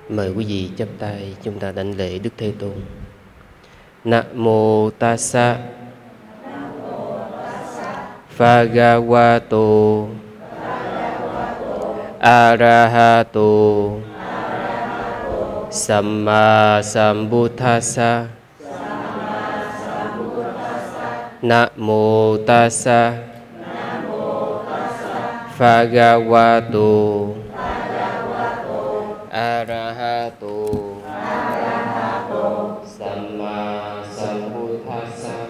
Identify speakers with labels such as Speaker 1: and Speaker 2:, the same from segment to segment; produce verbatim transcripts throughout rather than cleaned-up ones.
Speaker 1: Mời quý vị chắp tay chúng ta đảnh lễ Đức Thế Tôn. Na mô Tassa Bhagavato Arahato Samma Sambuddhassa. Na mô Tassa Bhagavato Arahato Samma Sambuddhassa.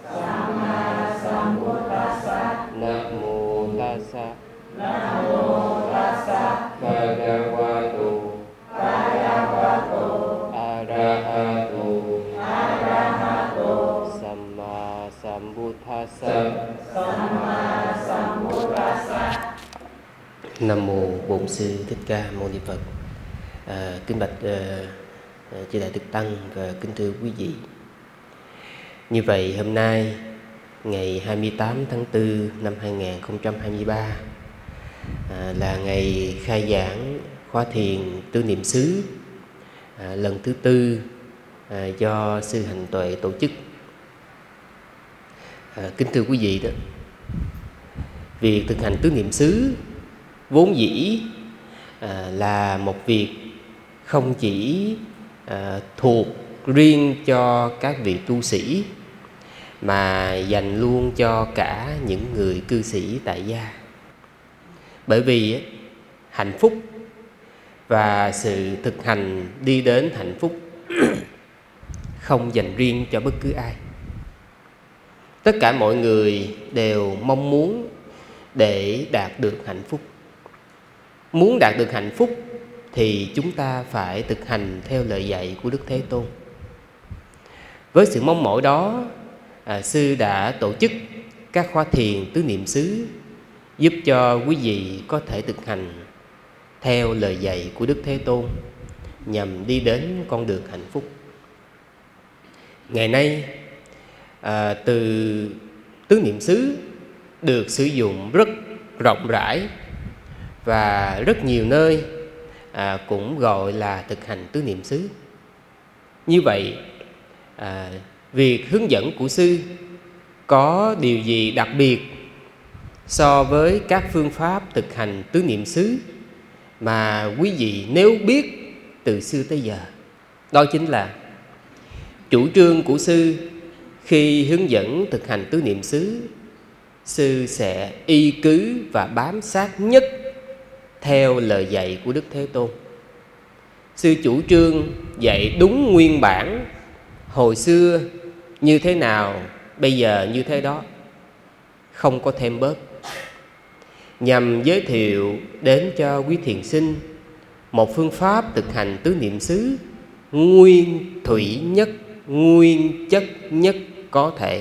Speaker 1: Na mô Tassa Bhagavato Arahato Samma Sambuddhassa. Nam mô Bổn Sư Thích Ca Mâu Ni Phật. À, kính bạch à, chư đại đức tăng và kính thưa quý vị. Như vậy hôm nay ngày hai mươi tám tháng tư năm hai nghìn không trăm hai mươi ba à, là ngày khai giảng khóa thiền tứ niệm xứ à, lần thứ tư à, do sư Hành Tuệ tổ chức. À, kính thưa quý vị, đó việc thực hành tứ niệm xứ vốn dĩ à, là một việc không chỉ à, thuộc riêng cho các vị tu sĩ mà dành luôn cho cả những người cư sĩ tại gia. Bởi vì hạnh phúc và sự thực hành đi đến hạnh phúc không dành riêng cho bất cứ ai. Tất cả mọi người đều mong muốn để đạt được hạnh phúc. Muốn đạt được hạnh phúc thì chúng ta phải thực hành theo lời dạy của Đức Thế Tôn. Với sự mong mỏi đó, à, sư đã tổ chức các khóa thiền tứ niệm xứ giúp cho quý vị có thể thực hành theo lời dạy của Đức Thế Tôn nhằm đi đến con đường hạnh phúc. Ngày nay, à, từ tứ niệm xứ được sử dụng rất rộng rãi và rất nhiều nơi à, cũng gọi là thực hành tứ niệm xứ. Như vậy, à, việc hướng dẫn của sư có điều gì đặc biệt so với các phương pháp thực hành tứ niệm xứ mà quý vị nếu biết từ xưa tới giờ? Đó chính là chủ trương của sư khi hướng dẫn thực hành tứ niệm xứ, sư sẽ y cứ và bám sát nhất theo lời dạy của Đức Thế Tôn. Sư chủ trương dạy đúng nguyên bản hồi xưa như thế nào, bây giờ như thế đó, không có thêm bớt, nhằm giới thiệu đến cho quý thiền sinh một phương pháp thực hành tứ niệm xứ nguyên thủy nhất, nguyên chất nhất có thể.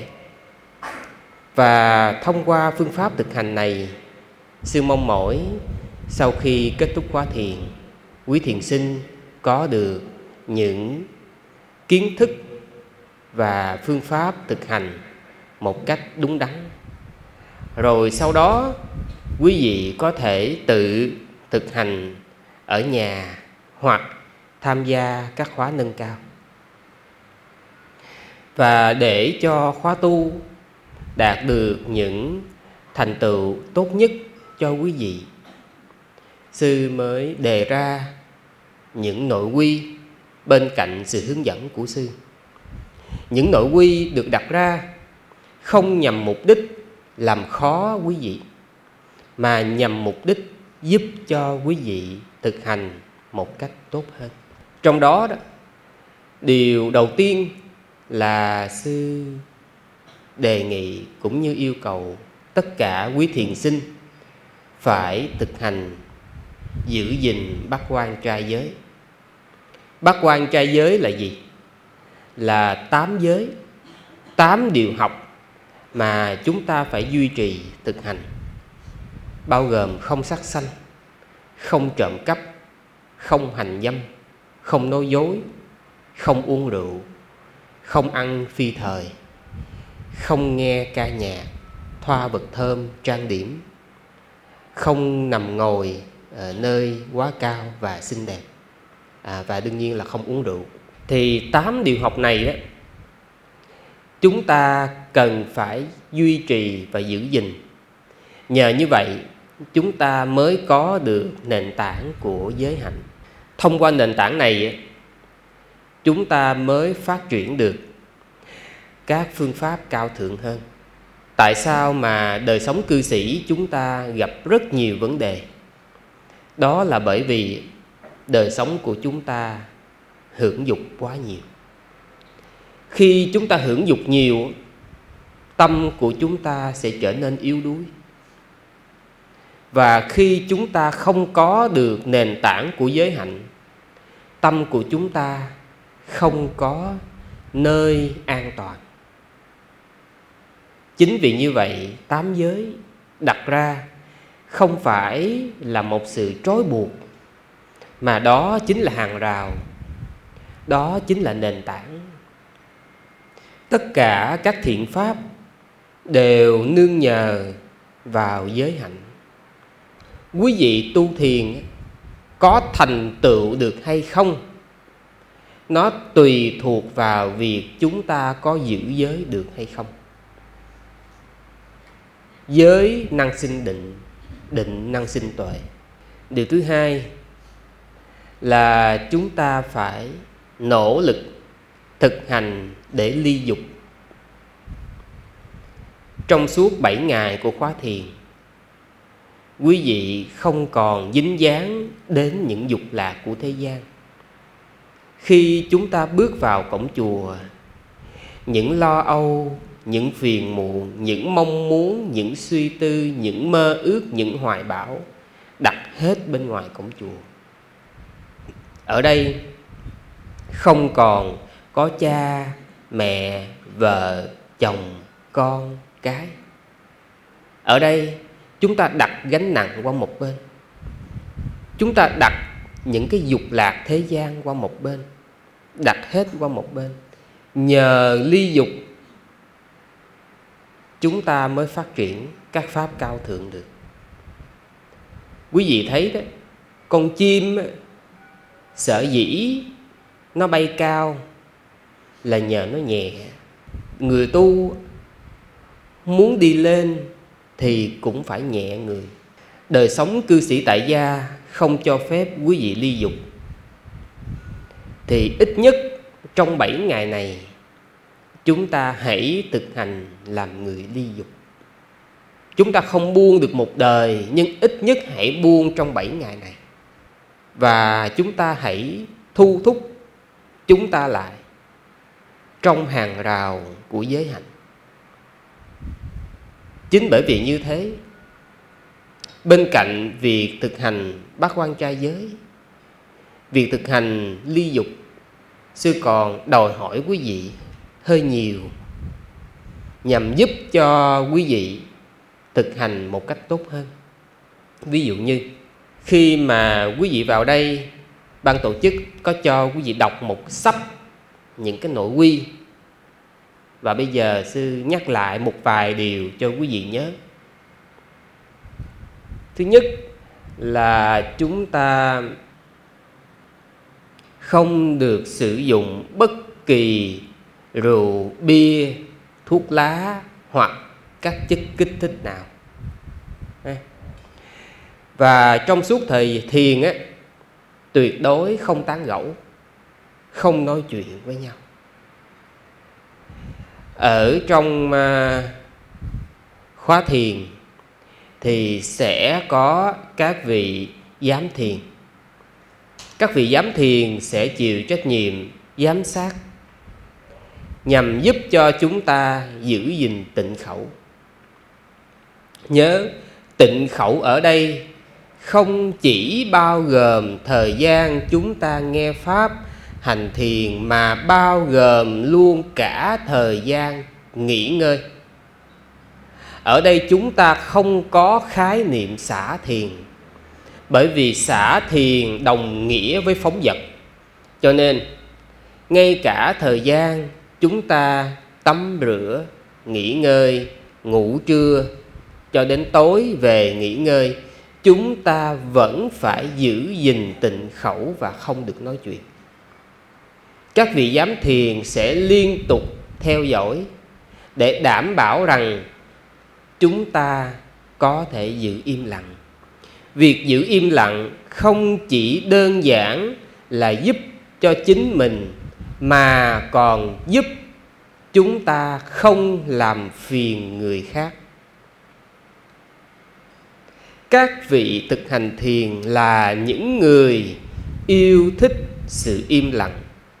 Speaker 1: Và thông qua phương pháp thực hành này, sư mong mỏi sau khi kết thúc khóa thiền, quý thiền sinh có được những kiến thức và phương pháp thực hành một cách đúng đắn. Rồi sau đó quý vị có thể tự thực hành ở nhà hoặc tham gia các khóa nâng cao. Và để cho khóa tu đạt được những thành tựu tốt nhất cho quý vị, sư mới đề ra những nội quy bên cạnh sự hướng dẫn của sư. Những nội quy được đặt ra không nhằm mục đích làm khó quý vị, mà nhằm mục đích giúp cho quý vị thực hành một cách tốt hơn. Trong đó, đó điều đầu tiên là sư đề nghị cũng như yêu cầu tất cả quý thiền sinh phải thực hành giữ gìn bát quan trai giới. Bát quan trai giới là gì? Là tám giới, tám điều học mà chúng ta phải duy trì thực hành, bao gồm không sát sanh, không trộm cắp, không hành dâm, không nói dối, không uống rượu, không ăn phi thời, không nghe ca nhạc, thoa vật thơm, trang điểm, không nằm ngồi ở nơi quá cao và xinh đẹp. à, và đương nhiên là không uống rượu. Thì tám điều học này á, chúng ta cần phải duy trì và giữ gìn. Nhờ như vậy chúng ta mới có được nền tảng của giới hạnh. Thông qua nền tảng này chúng ta mới phát triển được các phương pháp cao thượng hơn. Tại sao mà đời sống cư sĩ chúng ta gặp rất nhiều vấn đề? Đó là bởi vì đời sống của chúng ta hưởng dục quá nhiều. Khi chúng ta hưởng dục nhiều, tâm của chúng ta sẽ trở nên yếu đuối. Và khi chúng ta không có được nền tảng của giới hạnh, tâm của chúng ta không có nơi an toàn. Chính vì như vậy, tám giới đặt ra không phải là một sự trói buộc, mà đó chính là hàng rào, đó chính là nền tảng. Tất cả các thiện pháp đều nương nhờ vào giới hạnh. Quý vị tu thiền có thành tựu được hay không, nó tùy thuộc vào việc chúng ta có giữ giới được hay không. Giới năng sinh định, định năng sinh tuệ. Điều thứ hai là chúng ta phải nỗ lực thực hành để ly dục. Trong suốt bảy ngày của khóa thiền, quý vị không còn dính dáng đến những dục lạc của thế gian. Khi chúng ta bước vào cổng chùa, những lo âu, những phiền muộn, những mong muốn, những suy tư, những mơ ước, những hoài bão đặt hết bên ngoài cổng chùa. Ở đây không còn có cha, mẹ, vợ, chồng, con, cái. Ở đây chúng ta đặt gánh nặng qua một bên. Chúng ta đặt những cái dục lạc thế gian qua một bên, đặt hết qua một bên. Nhờ ly dục, chúng ta mới phát triển các pháp cao thượng được. Quý vị thấy đó, con chim sở dĩ nó bay cao là nhờ nó nhẹ. Người tu muốn đi lên thì cũng phải nhẹ người. Đời sống cư sĩ tại gia không cho phép quý vị ly dục, thì ít nhất trong bảy ngày này chúng ta hãy thực hành làm người ly dục. Chúng ta không buông được một đời, nhưng ít nhất hãy buông trong bảy ngày này. Và chúng ta hãy thu thúc chúng ta lại trong hàng rào của giới hạnh. Chính bởi vì như thế, bên cạnh việc thực hành bát quan trai giới, việc thực hành ly dục, sư còn đòi hỏi quý vị hơi nhiều, nhằm giúp cho quý vị thực hành một cách tốt hơn. Ví dụ như khi mà quý vị vào đây, ban tổ chức có cho quý vị đọc một sấp những cái nội quy. Và bây giờ sư nhắc lại một vài điều cho quý vị nhớ. Thứ nhất là chúng ta không được sử dụng bất kỳ rượu, bia, thuốc lá hoặc các chất kích thích nào. Và trong suốt thời thiền á, tuyệt đối không tán gẫu, không nói chuyện với nhau. Ở trong uh, khóa thiền thì sẽ có các vị giám thiền. Các vị giám thiền sẽ chịu trách nhiệm giám sát, nhằm giúp cho chúng ta giữ gìn tịnh khẩu. Nhớ, tịnh khẩu ở đây không chỉ bao gồm thời gian chúng ta nghe pháp hành thiền, mà bao gồm luôn cả thời gian nghỉ ngơi. Ở đây chúng ta không có khái niệm xả thiền, bởi vì xả thiền đồng nghĩa với phóng dật. Cho nên ngay cả thời gian chúng ta tắm rửa, nghỉ ngơi, ngủ trưa cho đến tối về nghỉ ngơi, chúng ta vẫn phải giữ gìn tịnh khẩu và không được nói chuyện. Các vị giám thiền sẽ liên tục theo dõi để đảm bảo rằng chúng ta có thể giữ im lặng. Việc giữ im lặng không chỉ đơn giản là giúp cho chính mình, mà còn giúp chúng ta không làm phiền người khác. Các vị thực hành thiền là những người yêu thích sự im lặng.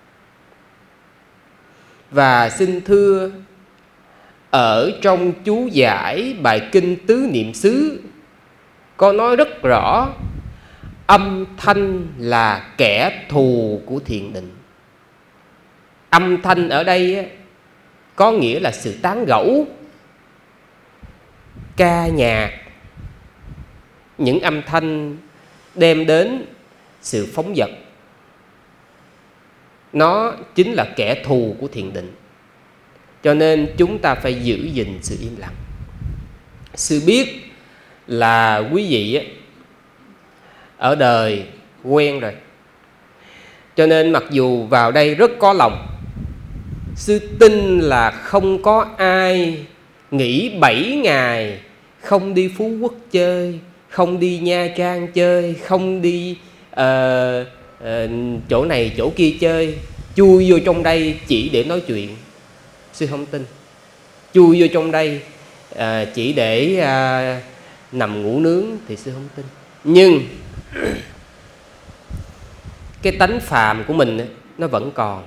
Speaker 1: Và xin thưa, ở trong chú giải bài kinh Tứ Niệm xứ có nói rất rõ, âm thanh là kẻ thù của thiền định. Âm thanh ở đây có nghĩa là sự tán gẫu, ca nhạc, những âm thanh đem đến sự phóng dật. Nó chính là kẻ thù của thiền định. Cho nên chúng ta phải giữ gìn sự im lặng. Sự biết là quý vị ở đời quen rồi, cho nên mặc dù vào đây rất có lòng, sư tin là không có ai nghỉ bảy ngày không đi Phú Quốc chơi, không đi Nha Trang chơi, không đi uh, uh, chỗ này chỗ kia chơi, chui vô trong đây chỉ để nói chuyện. Sư không tin. Chui vô trong đây uh, chỉ để uh, nằm ngủ nướng thì sư không tin. Nhưng cái tánh phàm của mình nó vẫn còn.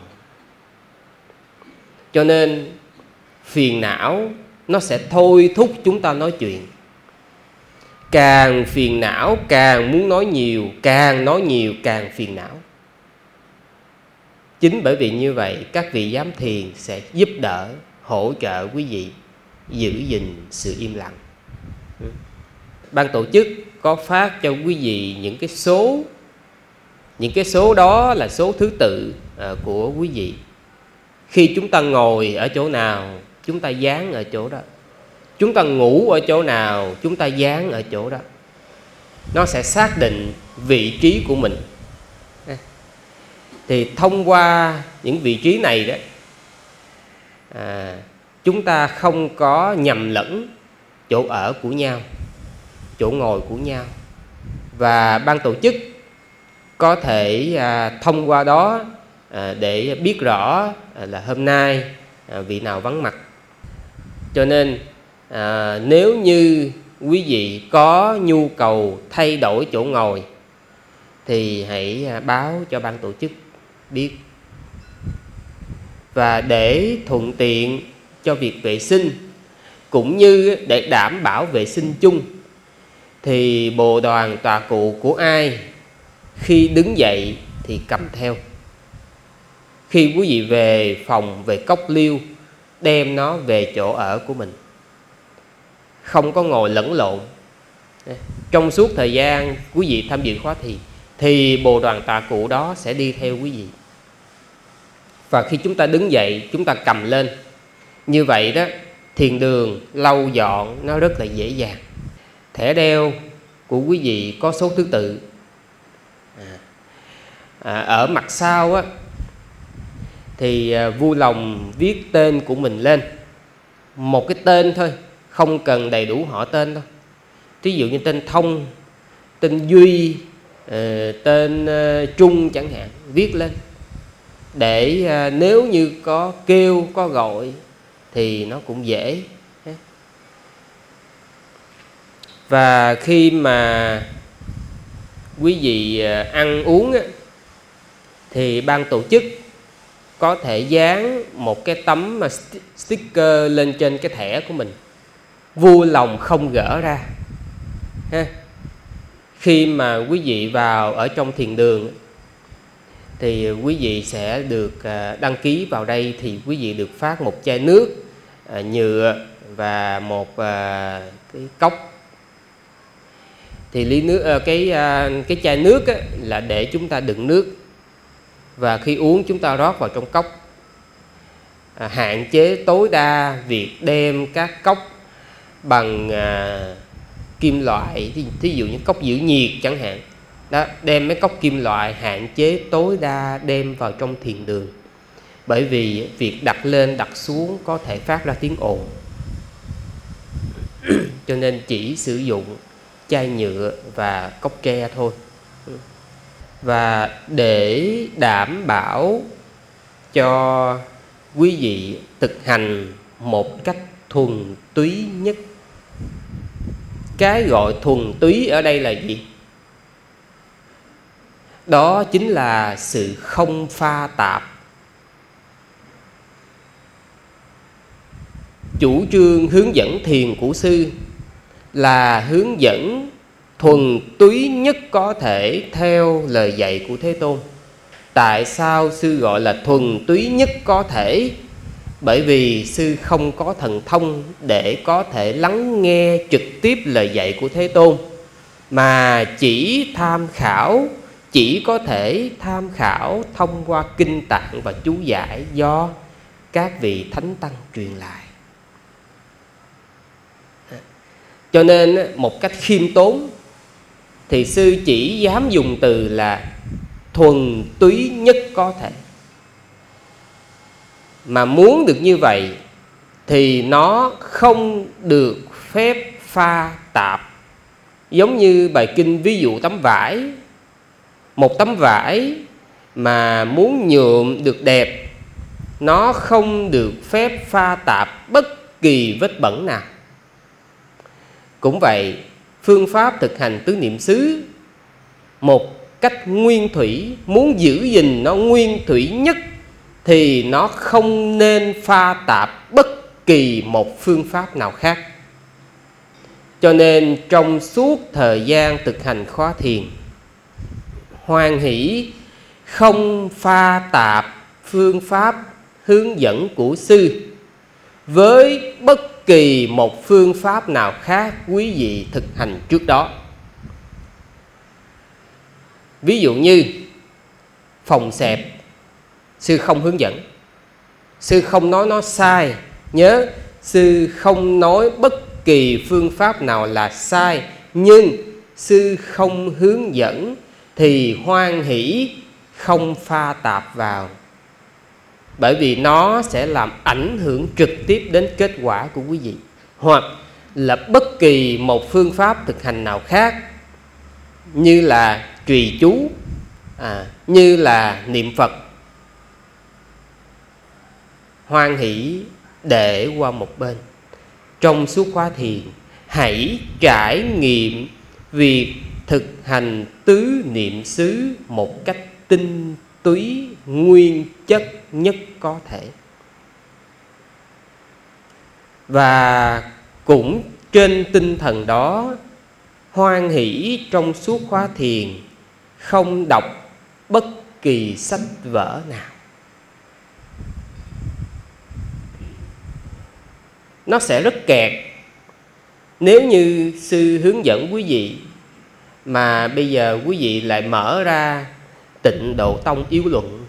Speaker 1: Cho nên phiền não nó sẽ thôi thúc chúng ta nói chuyện. Càng phiền não càng muốn nói nhiều, càng nói nhiều càng phiền não. Chính bởi vì như vậy, các vị giám thiền sẽ giúp đỡ, hỗ trợ quý vị giữ gìn sự im lặng. Ban tổ chức có phát cho quý vị những cái số. Những cái số đó là số thứ tự của quý vị. Khi chúng ta ngồi ở chỗ nào, chúng ta dán ở chỗ đó. Chúng ta ngủ ở chỗ nào, chúng ta dán ở chỗ đó. Nó sẽ xác định vị trí của mình. Thì thông qua những vị trí này đó, à, chúng ta không có nhầm lẫn chỗ ở của nhau, chỗ ngồi của nhau. Và ban tổ chức có thể à, thông qua đó à, để biết rõ à, là hôm nay à, vị nào vắng mặt. Cho nên à, nếu như quý vị có nhu cầu thay đổi chỗ ngồi thì hãy à, báo cho ban tổ chức biết. Và để thuận tiện cho việc vệ sinh cũng như để đảm bảo vệ sinh chung, thì bồ đoàn tọa cụ của ai khi đứng dậy thì cầm theo. Khi quý vị về phòng, về cốc liêu, đem nó về chỗ ở của mình, không có ngồi lẫn lộn. Trong suốt thời gian quý vị tham dự khóa thiền thì bồ đoàn tọa cụ đó sẽ đi theo quý vị. Và khi chúng ta đứng dậy, chúng ta cầm lên. Như vậy đó, thiền đường lau dọn nó rất là dễ dàng. Thẻ đeo của quý vị có số thứ tự. À, à, ở mặt sau á, thì à, vui lòng viết tên của mình lên. Một cái tên thôi, không cần đầy đủ họ tên đâu. Ví dụ như tên Thông, tên Duy, uh, tên uh, Trung chẳng hạn, viết lên. Để uh, nếu như có kêu, có gọi thì nó cũng dễ. Và khi mà quý vị uh, ăn uống á, thì ban tổ chức có thể dán một cái tấm sticker lên trên cái thẻ của mình, vui lòng không gỡ ra ha. Khi mà quý vị vào ở trong thiền đường thì quý vị sẽ được đăng ký vào đây, thì quý vị được phát một chai nước nhựa và một cái cốc. Thì ly nước, cái cái chai nước á, là để chúng ta đựng nước, và khi uống chúng ta rót vào trong cốc. À, hạn chế tối đa việc đem các cốc bằng à, kim loại, thí dụ như cốc giữ nhiệt chẳng hạn đó, đem mấy cốc kim loại hạn chế tối đa đem vào trong thiền đường, bởi vì việc đặt lên đặt xuống có thể phát ra tiếng ồn. Cho nên chỉ sử dụng chai nhựa và cốc tre thôi. Và để đảm bảo cho quý vị thực hành một cách thuần túy nhất. Cái gọi thuần túy ở đây là gì? Đó chính là sự không pha tạp. Chủ trương hướng dẫn thiền của sư là hướng dẫn thuần túy nhất có thể theo lời dạy của Thế Tôn. Tại sao sư gọi là thuần túy nhất có thể? Bởi vì sư không có thần thông để có thể lắng nghe trực tiếp lời dạy của Thế Tôn, mà chỉ tham khảo, chỉ có thể tham khảo thông qua kinh tạng và chú giải do các vị thánh tăng truyền lại. Cho nên một cách khiêm tốn thì sư chỉ dám dùng từ là thuần túy nhất có thể. Mà muốn được như vậy thì nó không được phép pha tạp. Giống như bài kinh ví dụ tấm vải. Một tấm vải mà muốn nhuộm được đẹp, nó không được phép pha tạp bất kỳ vết bẩn nào. Cũng vậy, phương pháp thực hành tứ niệm xứ một cách nguyên thủy, muốn giữ gìn nó nguyên thủy nhất thì nó không nên pha tạp bất kỳ một phương pháp nào khác. Cho nên trong suốt thời gian thực hành khóa thiền, hoan hỷ không pha tạp phương pháp hướng dẫn của sư với bất kỳ một phương pháp nào khác quý vị thực hành trước đó. Ví dụ như phòng xẹp, sư không hướng dẫn, sư không nói nó sai. Nhớ, sư không nói bất kỳ phương pháp nào là sai, nhưng sư không hướng dẫn thì hoan hỷ không pha tạp vào, bởi vì nó sẽ làm ảnh hưởng trực tiếp đến kết quả của quý vị. Hoặc là bất kỳ một phương pháp thực hành nào khác, như là trì chú, à, như là niệm Phật, hoan hỷ để qua một bên. Trong suốt khóa thiền, hãy trải nghiệm việc thực hành tứ niệm xứ một cách tinh túy, nguyên chất nhất có thể. Và cũng trên tinh thần đó, hoan hỷ trong suốt khóa thiền không đọc bất kỳ sách vở nào. Nó sẽ rất kẹt nếu như sư hướng dẫn quý vị mà bây giờ quý vị lại mở ra Tịnh Độ Tông Yếu Luận,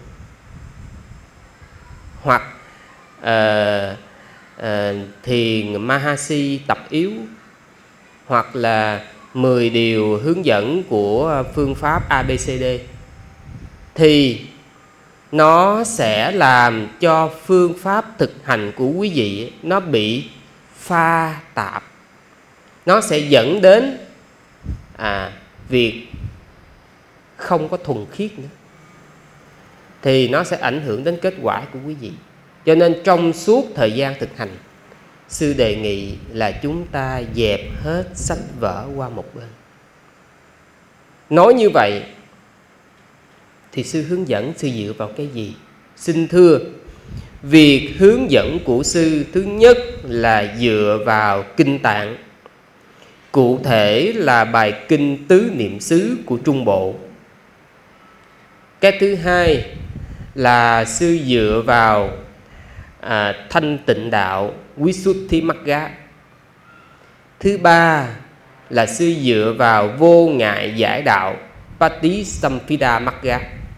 Speaker 1: hoặc uh, uh, Thiền Mahasi Tập Yếu, hoặc là mười điều hướng dẫn của phương pháp a bê xê đê, thì nó sẽ làm cho phương pháp thực hành của quý vị nó bị pha tạp. Nó sẽ dẫn đến à, việc không có thuần khiết nữa, thì nó sẽ ảnh hưởng đến kết quả của quý vị. Cho nên trong suốt thời gian thực hành, sư đề nghị là chúng ta dẹp hết sách vở qua một bên. Nói như vậy thì sư hướng dẫn sư dựa vào cái gì? Xin thưa, việc hướng dẫn của sư thứ nhất là dựa vào kinh tạng, cụ thể là bài kinh Tứ Niệm xứ của Trung Bộ. Cái thứ hai là sư dựa vào à, thanh tịnh đạo Visuddhimagga. Thứ ba là sư dựa vào vô ngại giải đạo Patisamphida-magga.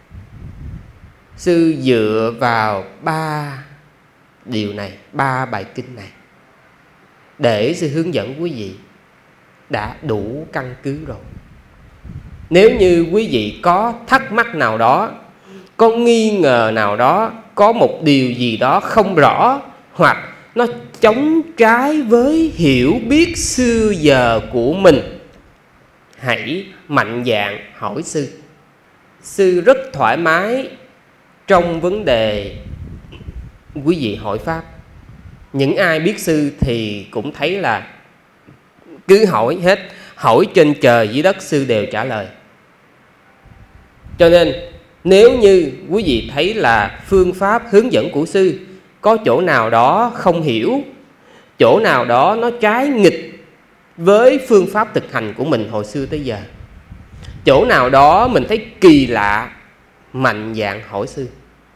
Speaker 1: Sư dựa vào ba điều này, ba bài kinh này để sư hướng dẫn quý vị. đã đủ căn cứ rồi. Nếu như quý vị có thắc mắc nào đó, có nghi ngờ nào đó, có một điều gì đó không rõ, hoặc nó chống trái với hiểu biết xưa giờ của mình, hãy mạnh dạn hỏi sư. Sư rất thoải mái trong vấn đề quý vị hỏi pháp. Những ai biết sư thì cũng thấy là cứ hỏi hết, hỏi trên trời dưới đất sư đều trả lời. Cho nên nếu như quý vị thấy là phương pháp hướng dẫn của sư có chỗ nào đó không hiểu, chỗ nào đó nó trái nghịch với phương pháp thực hành của mình hồi xưa tới giờ, chỗ nào đó mình thấy kỳ lạ, mạnh dạn hỏi sư,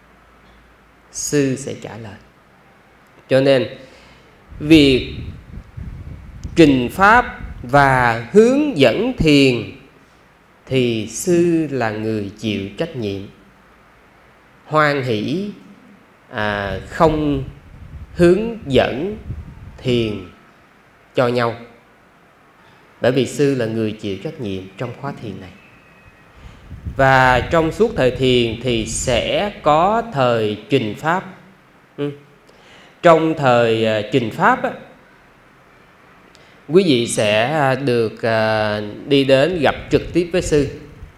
Speaker 1: sư sẽ trả lời. Cho nên việc trình pháp và hướng dẫn thiền thì sư là người chịu trách nhiệm. Hoan hỷ à, không hướng dẫn thiền cho nhau, bởi vì sư là người chịu trách nhiệm trong khóa thiền này. Và trong suốt thời thiền thì sẽ có thời trình pháp. ừ. Trong thời uh, trình pháp á, quý vị sẽ được uh, đi đến gặp trực tiếp với sư.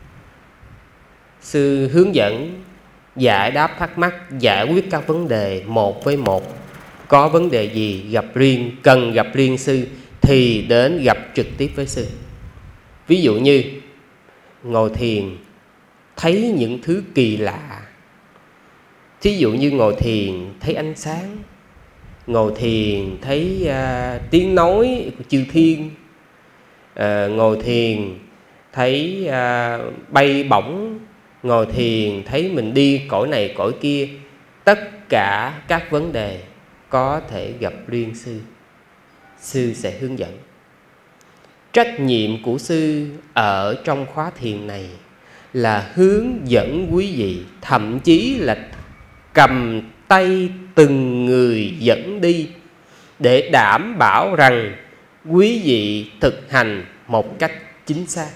Speaker 1: Sư hướng dẫn, giải đáp thắc mắc, giải quyết các vấn đề một với một. Có vấn đề gì gặp riêng, cần gặp riêng sư thì đến gặp trực tiếp với sư. Ví dụ như ngồi thiền thấy những thứ kỳ lạ, thí dụ như ngồi thiền thấy ánh sáng, ngồi thiền thấy uh, tiếng nói của chư thiên, uh, ngồi thiền thấy uh, bay bổng, ngồi thiền thấy mình đi cõi này cõi kia. Tất cả các vấn đề có thể gặp riêng sư, sư sẽ hướng dẫn. Trách nhiệm của sư ở trong khóa thiền này là hướng dẫn quý vị, thậm chí là cầm tay từng người dẫn đi, để đảm bảo rằng quý vị thực hành một cách chính xác.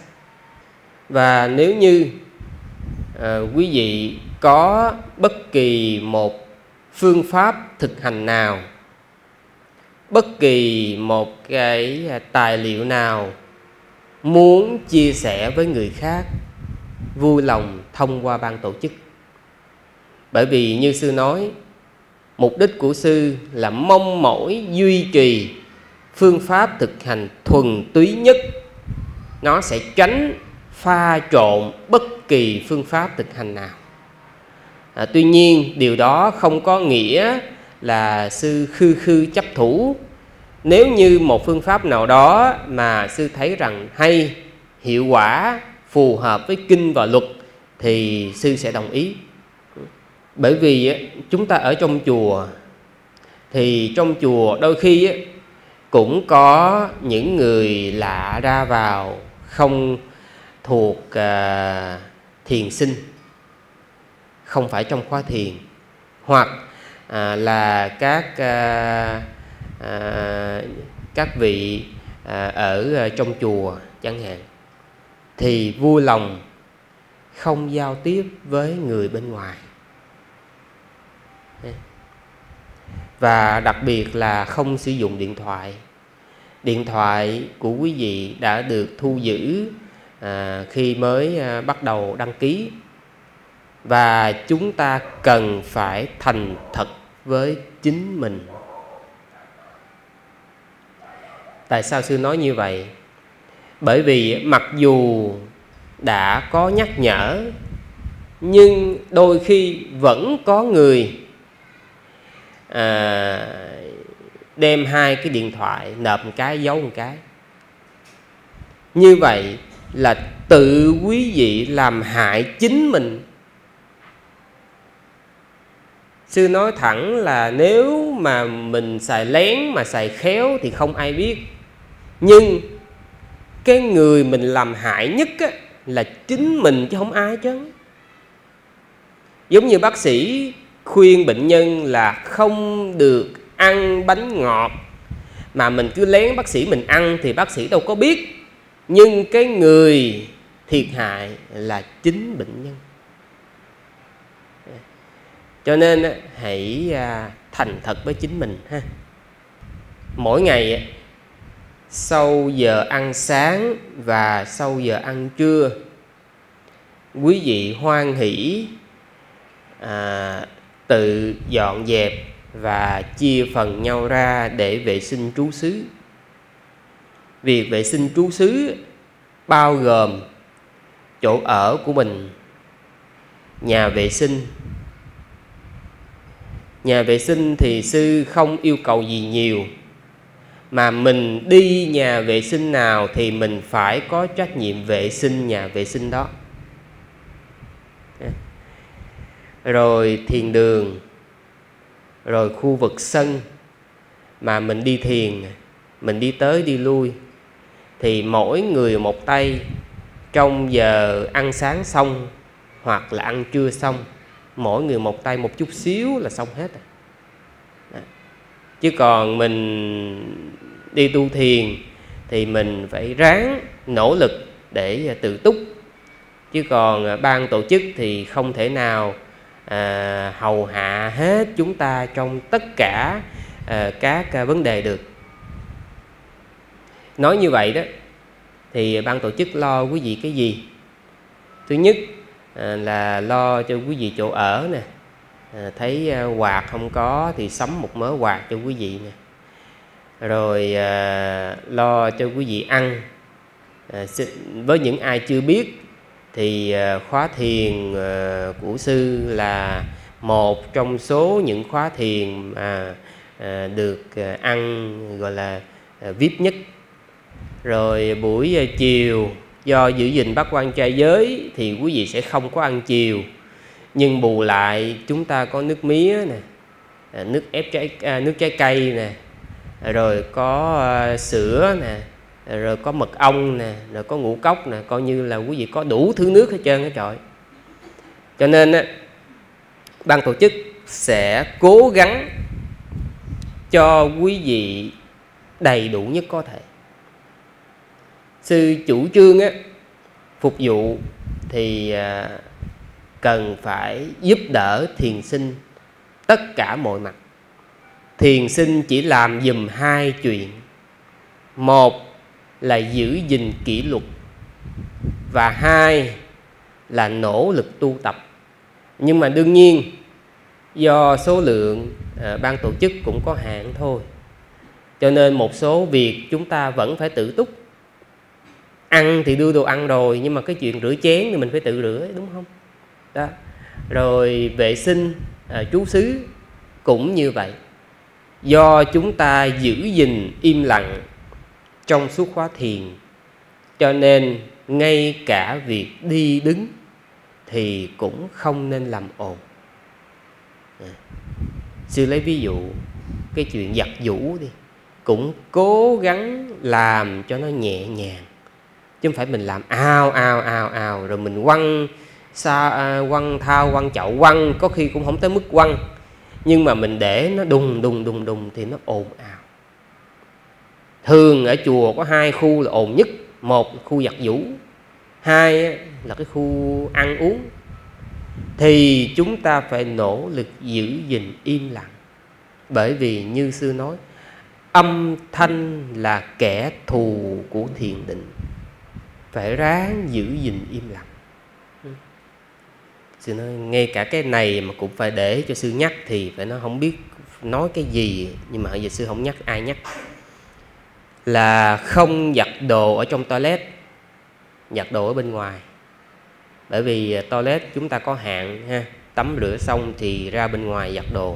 Speaker 1: Và nếu như à, quý vị có bất kỳ một phương pháp thực hành nào, bất kỳ một cái tài liệu nào muốn chia sẻ với người khác, vui lòng thông qua ban tổ chức. Bởi vì như sư nói, mục đích của sư là mong mỏi duy trì phương pháp thực hành thuần túy nhất. Nó sẽ tránh pha trộn bất kỳ phương pháp thực hành nào. à, Tuy nhiên điều đó không có nghĩa là sư khư khư chấp thủ. Nếu như một phương pháp nào đó mà sư thấy rằng hay, hiệu quả, phù hợp với kinh và luật thì sư sẽ đồng ý. Bởi vì chúng ta ở trong chùa, thì trong chùa đôi khi cũng có những người lạ ra vào, không thuộc uh, thiền sinh, không phải trong khóa thiền, hoặc uh, là các uh, uh, các vị uh, ở trong chùa chẳng hạn, thì vui lòng không giao tiếp với người bên ngoài. Và đặc biệt là không sử dụng điện thoại. Điện thoại của quý vị đã được thu giữ à, khi mới à, bắt đầu đăng ký. Và chúng ta cần phải thành thật với chính mình. Tại sao sư nói như vậy? Bởi vì mặc dù đã có nhắc nhở, nhưng đôi khi vẫn có người à, đem hai cái điện thoại, nộp một cái giấu một cái. Như vậy là tự quý vị làm hại chính mình. Sư nói thẳng là nếu mà mình xài lén mà xài khéo thì không ai biết. Nhưng cái người mình làm hại nhất á, là chính mình chứ không ai chứ. Giống như bác sĩ khuyên bệnh nhân là không được ăn bánh ngọt mà mình cứ lén bác sĩ mình ăn thì bác sĩ đâu có biết. Nhưng cái người thiệt hại là chính bệnh nhân. Cho nên hãy thành thật với chính mình ha. Mỗi ngày sau giờ ăn sáng và sau giờ ăn trưa, quý vị hoan hỷ à, tự dọn dẹp và chia phần nhau ra để vệ sinh trú xứ. Việc vệ sinh trú xứ bao gồm chỗ ở của mình, nhà vệ sinh. Nhà vệ sinh thì sư không yêu cầu gì nhiều, mà mình đi nhà vệ sinh nào thì mình phải có trách nhiệm vệ sinh nhà vệ sinh đó. Rồi thiền đường, rồi khu vực sân mà mình đi thiền, mình đi tới đi lui, thì mỗi người một tay. Trong giờ ăn sáng xong hoặc là ăn trưa xong, mỗi người một tay một chút xíu là xong hết. Đó. Chứ còn mình đi tu thiền thì mình phải ráng nỗ lực để tự túc. Chứ còn ban tổ chức thì không thể nào à, hầu hạ hết chúng ta trong tất cả à, các à, vấn đề được. Nói như vậy đó thì ban tổ chức lo quý vị cái gì? Thứ nhất à, là lo cho quý vị chỗ ở nè. À, thấy à, quạt không có thì sắm một mớ quạt cho quý vị nè. Rồi à, lo cho quý vị ăn. À, với những ai chưa biết thì à, khóa thiền à, của sư là một trong số những khóa thiền à, à, được à, ăn gọi là à, vi ai pi nhất. Rồi buổi à, chiều do giữ gìn bát quan trai giới thì quý vị sẽ không có ăn chiều, nhưng bù lại chúng ta có nước mía nè, à, nước ép trái à, nước trái cây nè, rồi có à, sữa nè, rồi có mật ong nè, rồi có ngũ cốc nè, coi như là quý vị có đủ thứ nước hết trơn á trời. Cho nên á, ban tổ chức sẽ cố gắng cho quý vị đầy đủ nhất có thể. Sư chủ trương á, phục vụ thì à, cần phải giúp đỡ thiền sinh tất cả mọi mặt. Thiền sinh chỉ làm dùm hai chuyện. Một là giữ gìn kỷ luật, và hai là nỗ lực tu tập. Nhưng mà đương nhiên do số lượng à, ban tổ chức cũng có hạn thôi, cho nên một số việc chúng ta vẫn phải tự túc. Ăn thì đưa đồ ăn rồi, nhưng mà cái chuyện rửa chén thì mình phải tự rửa, đúng không? Đó. Rồi vệ sinh à, trú xứ cũng như vậy. Do chúng ta giữ gìn im lặng trong suốt khóa thiền, cho nên ngay cả việc đi đứng thì cũng không nên làm ồn. À. Sư lấy ví dụ cái chuyện giặt giũ đi, cũng cố gắng làm cho nó nhẹ nhàng, chứ không phải mình làm ao ao ao ao rồi mình quăng xa à, quăng thao quăng chậu quăng, có khi cũng không tới mức quăng, nhưng mà mình để nó đùng đùng đùng đùng thì nó ồn ào. Thường ở chùa có hai khu là ồn nhất. Một là khu giặt giũ, hai là cái khu ăn uống. Thì chúng ta phải nỗ lực giữ gìn im lặng. Bởi vì như sư nói, âm thanh là kẻ thù của thiền định. Phải ráng giữ gìn im lặng. Sư nói ngay cả cái này mà cũng phải để cho sư nhắc thì phải nó không biết nói cái gì, nhưng mà giờ sư không nhắc, ai nhắc? Là không giặt đồ ở trong toilet, giặt đồ ở bên ngoài. Bởi vì toilet chúng ta có hạn ha, tắm rửa xong thì ra bên ngoài giặt đồ.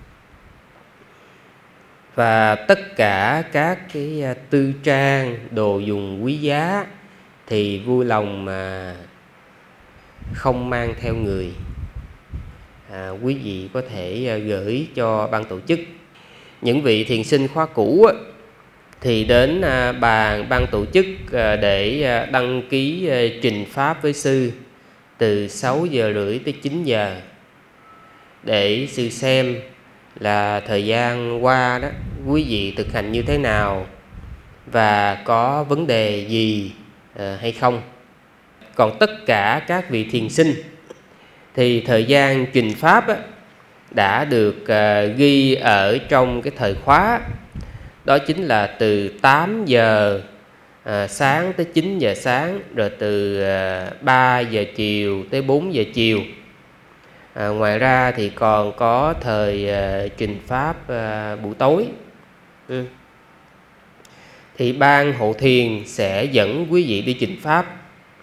Speaker 1: Và tất cả các cái tư trang, đồ dùng quý giá thì vui lòng mà không mang theo người. À, quý vị có thể gửi cho ban tổ chức. Những vị thiền sinh khóa cũ á, thì đến à, bàn ban tổ chức à, để à, đăng ký à, trình pháp với sư từ sáu giờ rưỡi tới chín giờ, để sư xem là thời gian qua đó quý vị thực hành như thế nào và có vấn đề gì uh, hay không. Còn tất cả các vị thiền sinh thì thời gian truyền pháp á, đã được uh, ghi ở trong cái thời khóa, đó chính là từ tám giờ à, sáng tới chín giờ sáng, rồi từ à, ba giờ chiều tới bốn giờ chiều. À, ngoài ra thì còn có thời à, trình pháp à, buổi tối. Ừ. Thì ban hộ thiền sẽ dẫn quý vị đi trình pháp.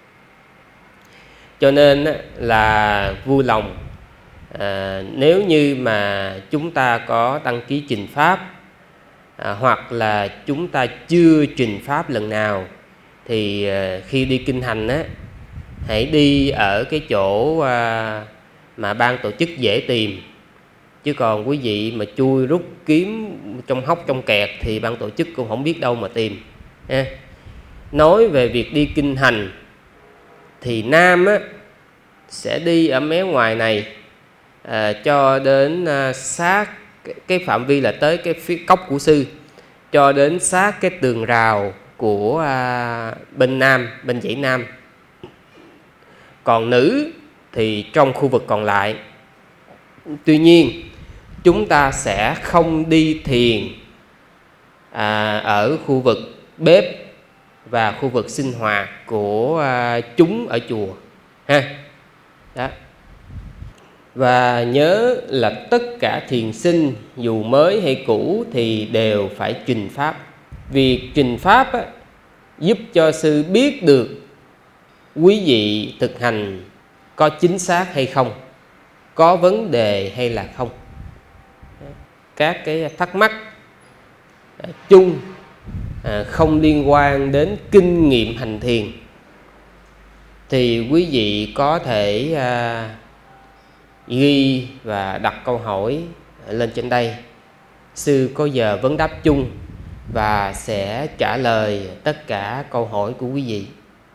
Speaker 1: Cho nên là vui lòng à, nếu như mà chúng ta có đăng ký trình pháp, À, hoặc là chúng ta chưa trình pháp lần nào, thì à, khi đi kinh hành á, hãy đi ở cái chỗ à, mà ban tổ chức dễ tìm. Chứ còn quý vị mà chui rút kiếm trong hốc trong kẹt thì ban tổ chức cũng không biết đâu mà tìm. À, nói về việc đi kinh hành thì nam á, sẽ đi ở mé ngoài này à, cho đến à, sát cái phạm vi là tới cái phía cốc của sư, cho đến sát cái tường rào của à, bên nam, bên dãy nam. Còn nữ thì trong khu vực còn lại. Tuy nhiên chúng ta sẽ không đi thiền à, ở khu vực bếp và khu vực sinh hoạt của à, chúng ở chùa ha. Đó. Và nhớ là tất cả thiền sinh dù mới hay cũ thì đều phải trình pháp. Việc trình pháp á, giúp cho sư biết được quý vị thực hành có chính xác hay không, có vấn đề hay là không. Các cái thắc mắc à, chung à, không liên quan đến kinh nghiệm hành thiền thì quý vị có thể à, ghi và đặt câu hỏi lên trên đây. Sư có giờ vấn đáp chung và sẽ trả lời tất cả câu hỏi của quý vị.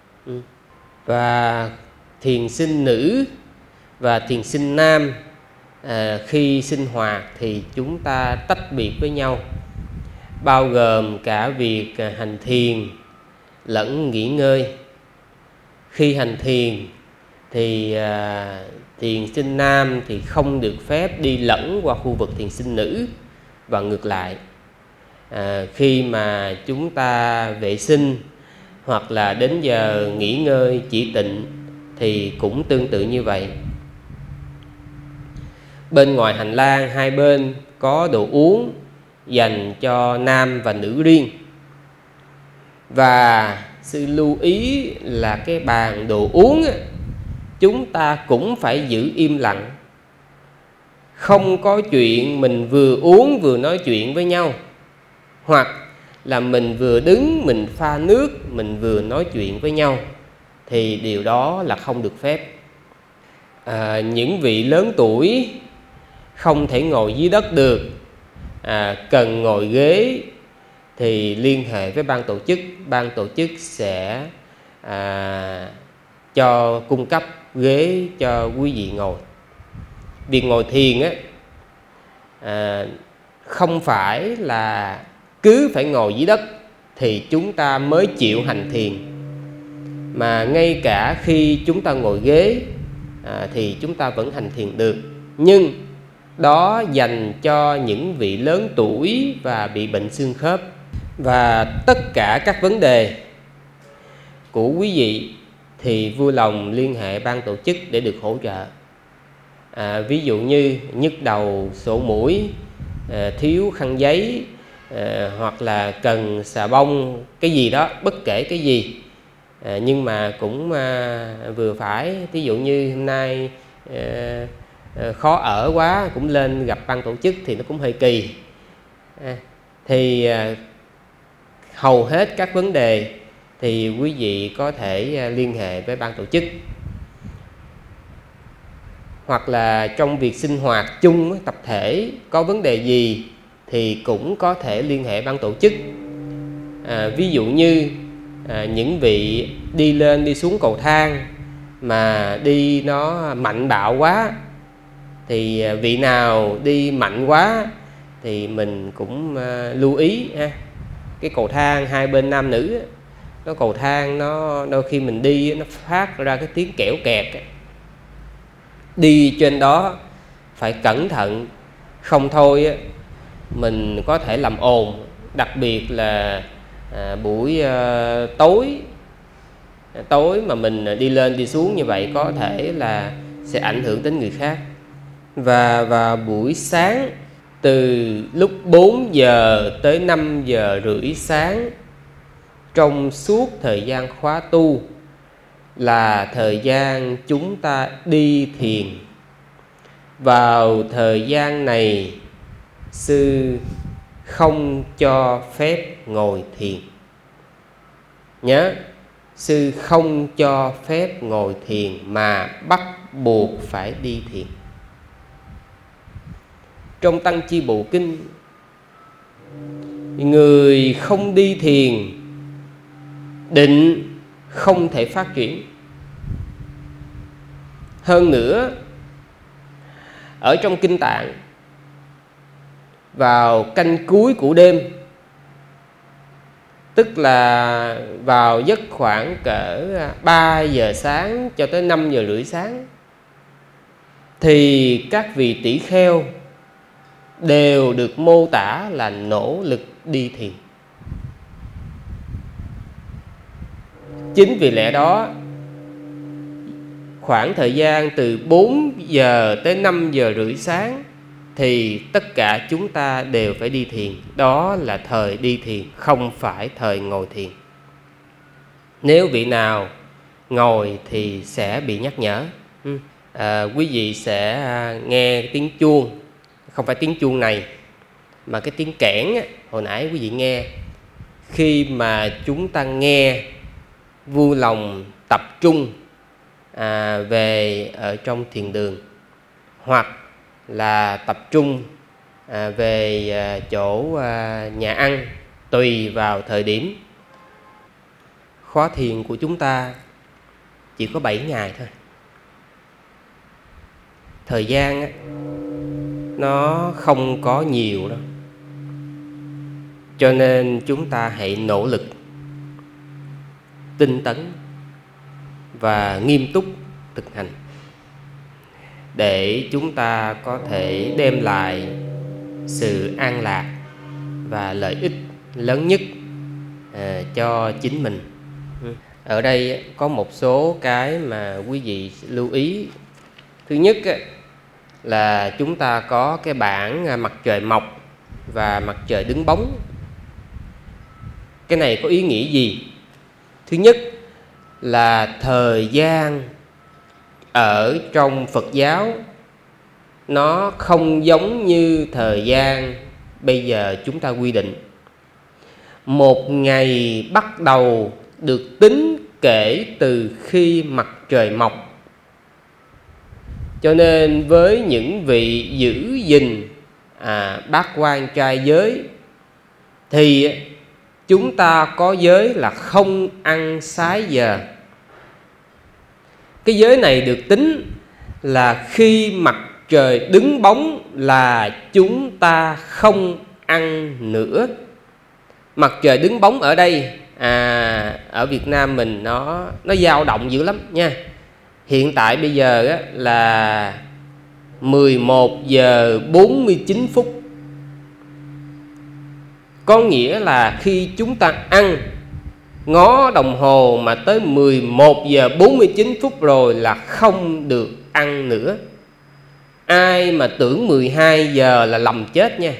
Speaker 1: Và thiền sinh nữ và thiền sinh nam à, khi sinh hoạt thì chúng ta tách biệt với nhau, bao gồm cả việc hành thiền lẫn nghỉ ngơi. Khi hành thiền thì à, thiền sinh nam thì không được phép đi lẫn qua khu vực thiền sinh nữ và ngược lại. À, khi mà chúng ta vệ sinh hoặc là đến giờ nghỉ ngơi chỉ tịnh thì cũng tương tự như vậy. Bên ngoài hành lang hai bên có đồ uống dành cho nam và nữ riêng. Và sự lưu ý là cái bàn đồ uống á, chúng ta cũng phải giữ im lặng. Không có chuyện mình vừa uống vừa nói chuyện với nhau, hoặc là mình vừa đứng mình pha nước mình vừa nói chuyện với nhau, thì điều đó là không được phép. À, những vị lớn tuổi không thể ngồi dưới đất được, à, cần ngồi ghế thì liên hệ với ban tổ chức. Ban tổ chức sẽ à, cho cung cấp ghế cho quý vị ngồi. Việc ngồi thiền á, à, không phải là cứ phải ngồi dưới đất thì chúng ta mới chịu hành thiền, mà ngay cả khi chúng ta ngồi ghế à, thì chúng ta vẫn hành thiền được. Nhưng đó dành cho những vị lớn tuổi và bị bệnh xương khớp. Và tất cả các vấn đề của quý vị thì vui lòng liên hệ ban tổ chức để được hỗ trợ. À, ví dụ như nhức đầu, sổ mũi, à, thiếu khăn giấy, à, hoặc là cần xà bông, cái gì đó, bất kể cái gì, à, nhưng mà cũng à, vừa phải. Ví dụ như hôm nay à, à, khó ở quá cũng lên gặp ban tổ chức thì nó cũng hơi kỳ. À, thì à, hầu hết các vấn đề thì quý vị có thể liên hệ với ban tổ chức. Hoặc là trong việc sinh hoạt chung tập thể có vấn đề gì thì cũng có thể liên hệ ban tổ chức. À, ví dụ như à, những vị đi lên đi xuống cầu thang mà đi nó mạnh bạo quá Thì vị nào đi mạnh quá thì mình cũng lưu ý ha. Cái cầu thang hai bên nam nữ, nó cầu thang nó đôi khi mình đi nó phát ra cái tiếng kẽo kẹt, đi trên đó phải cẩn thận, không thôi mình có thể làm ồn. Đặc biệt là à, buổi à, tối tối mà mình đi lên đi xuống như vậy có thể là sẽ ảnh hưởng đến người khác. Và vào buổi sáng từ lúc bốn giờ tới năm giờ rưỡi sáng, trong suốt thời gian khóa tu là thời gian chúng ta đi thiền. Vào thời gian này sư không cho phép ngồi thiền. Nhớ, sư không cho phép ngồi thiền mà bắt buộc phải đi thiền. Trong Tăng Chi Bộ Kinh, người không đi thiền, định không thể phát triển. Hơn nữa, ở trong Kinh Tạng, vào canh cuối của đêm, tức là vào giấc khoảng cỡ ba giờ sáng cho tới năm giờ rưỡi sáng, thì các vị tỷ kheo đều được mô tả là nỗ lực đi thiền. Chính vì lẽ đó, khoảng thời gian từ bốn giờ tới năm giờ rưỡi sáng thì tất cả chúng ta đều phải đi thiền. Đó là thời đi thiền, không phải thời ngồi thiền. Nếu vị nào ngồi thì sẽ bị nhắc nhở. à, Quý vị sẽ nghe tiếng chuông, không phải tiếng chuông này mà cái tiếng kẽn hồi nãy quý vị nghe. Khi mà chúng ta nghe, vui lòng tập trung à, về ở trong thiền đường, hoặc là tập trung à, về à, chỗ à, nhà ăn, tùy vào thời điểm. Khóa thiền của chúng ta chỉ có bảy ngày thôi. Thời gian á, nó không có nhiều đâu. Cho nên chúng ta hãy nỗ lực, tinh tấn và nghiêm túc thực hành để chúng ta có thể đem lại sự an lạc và lợi ích lớn nhất à, cho chính mình. Ở đây có một số cái mà quý vị lưu ý. Thứ nhất là chúng ta có cái bảng mặt trời mọc và mặt trời đứng bóng. Cái này có ý nghĩa gì? Thứ nhất là thời gian ở trong Phật giáo nó không giống như thời gian bây giờ chúng ta quy định. Một ngày bắt đầu được tính kể từ khi mặt trời mọc. Cho nên với những vị giữ gìn à, bát quan trai giới thì chúng ta có giới là không ăn sái giờ. Cái giới này được tính là khi mặt trời đứng bóng là chúng ta không ăn nữa. Mặt trời đứng bóng ở đây à, ở Việt Nam mình nó nó dao động dữ lắm nha. Hiện tại bây giờ á, là mười một giờ bốn mươi chín phút. Có nghĩa là khi chúng ta ăn, ngó đồng hồ mà tới mười một giờ bốn mươi chín phút rồi là không được ăn nữa. Ai mà tưởng mười hai giờ là lầm chết nha.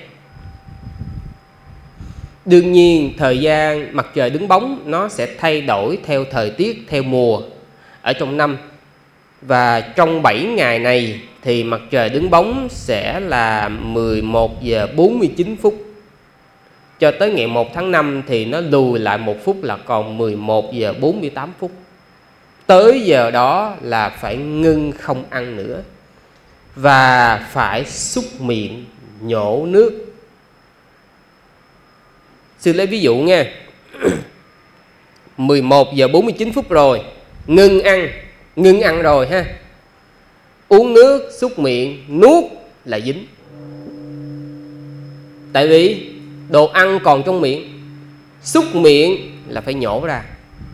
Speaker 1: Đương nhiên thời gian mặt trời đứng bóng nó sẽ thay đổi theo thời tiết, theo mùa ở trong năm. Và trong bảy ngày này thì mặt trời đứng bóng sẽ là mười một giờ bốn mươi chín phút. Cho tới ngày một tháng năm thì nó lùi lại một phút là còn mười một giờ bốn mươi tám phút. Tới giờ đó là phải ngưng không ăn nữa. Và phải súc miệng nhổ nước. Sư lấy ví dụ nha. mười một giờ bốn mươi chín phút rồi, ngưng ăn. Ngưng ăn rồi ha. uống nước, xúc miệng, nuốt là dính. Tại vì đồ ăn còn trong miệng, xúc miệng là phải nhổ ra.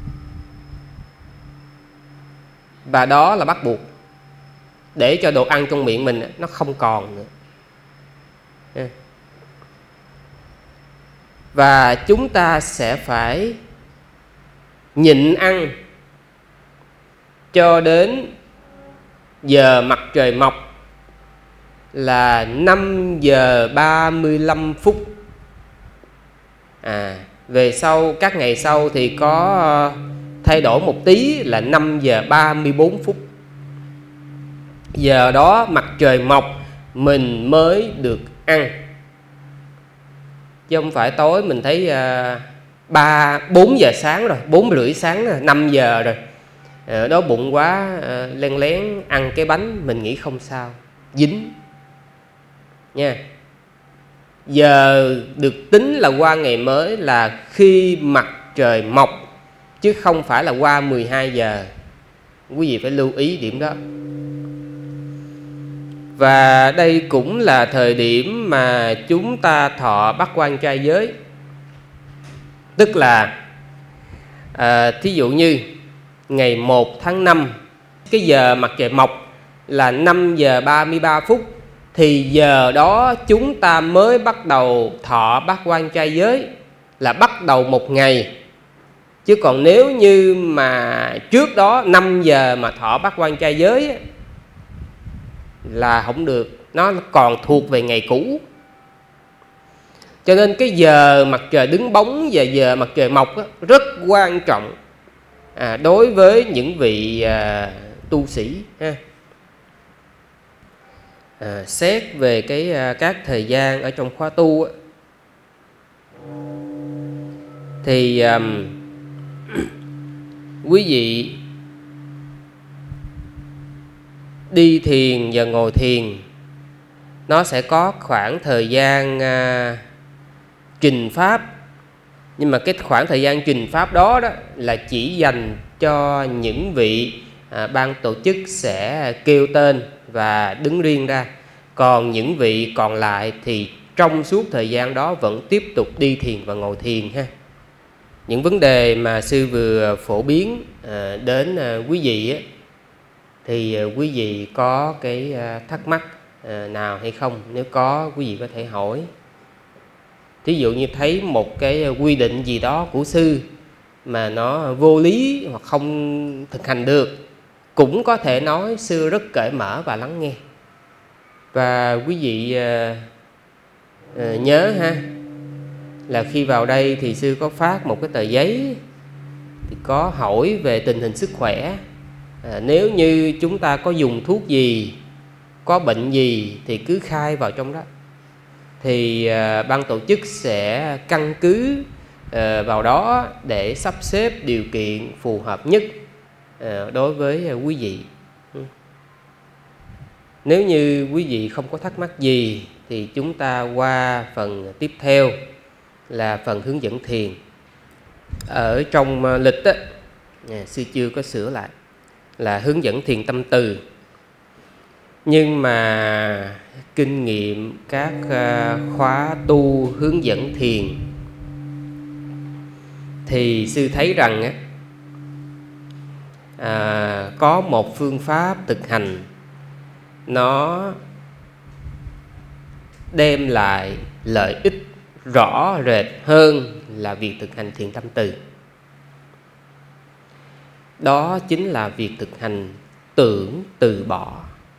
Speaker 1: Và đó là bắt buộc, để cho đồ ăn trong miệng mình nó không còn nữa. Và chúng ta sẽ phải nhịn ăn cho đến giờ mặt trời mọc là năm giờ ba mươi lăm phút. À, về sau, các ngày sau thì có thay đổi một tí là năm giờ ba mươi bốn phút. Giờ đó mặt trời mọc mình mới được ăn. Chứ không phải tối mình thấy ba bốn giờ sáng rồi, bốn rưỡi sáng rồi, năm giờ rồi, à, đói bụng quá, à, len lén ăn cái bánh, mình nghĩ không sao, dính nha. Giờ được tính là qua ngày mới là khi mặt trời mọc, chứ không phải là qua mười hai giờ. Quý vị phải lưu ý điểm đó. Và đây cũng là thời điểm mà chúng ta thọ bát quan trai giới. Tức là à, thí dụ như ngày một tháng năm, cái giờ mặt trời mọc là năm giờ ba mươi ba phút, thì giờ đó chúng ta mới bắt đầu thọ bát quan trai giới, là bắt đầu một ngày. Chứ còn nếu như mà trước đó năm giờ mà thọ bát quan trai giới là không được, nó còn thuộc về ngày cũ. Cho nên cái giờ mặt trời đứng bóng và giờ mặt trời mọc rất quan trọng à, đối với những vị à, tu sĩ ha. À, xét về cái à, các thời gian ở trong khóa tu á, thì à, quý vị đi thiền và ngồi thiền nó sẽ có khoảng thời gian à, trình pháp. Nhưng mà cái khoảng thời gian trình pháp đó, đó là chỉ dành cho những vị à, ban tổ chức sẽ kêu tên và đứng riêng ra. Còn những vị còn lại thì trong suốt thời gian đó vẫn tiếp tục đi thiền và ngồi thiền ha. Những vấn đề mà sư vừa phổ biến à, đến à, quý vị á, thì à, quý vị có cái à, thắc mắc à, nào hay không? Nếu có, quý vị có thể hỏi. Thí dụ như thấy một cái quy định gì đó của sư mà nó vô lý hoặc không thực hành được, cũng có thể nói, sư rất cởi mở và lắng nghe. Và quý vị uh, uh, nhớ ha, là khi vào đây thì sư có phát một cái tờ giấy, thì có hỏi về tình hình sức khỏe. À, nếu như chúng ta có dùng thuốc gì, có bệnh gì thì cứ khai vào trong đó. Thì à, ban tổ chức sẽ căn cứ à, vào đó để sắp xếp điều kiện phù hợp nhất à, đối với à, quý vị. Nếu như quý vị không có thắc mắc gì thì chúng ta qua phần tiếp theo là phần hướng dẫn thiền. Ở trong à, lịch á, à, sư chưa có sửa lại, là hướng dẫn thiền tâm từ. Nhưng mà kinh nghiệm các khóa tu hướng dẫn thiền thì sư thấy rằng á, à, có một phương pháp thực hành nó đem lại lợi ích rõ rệt hơn là việc thực hành thiền tâm từ. Đó chính là việc thực hành tưởng từ bỏ.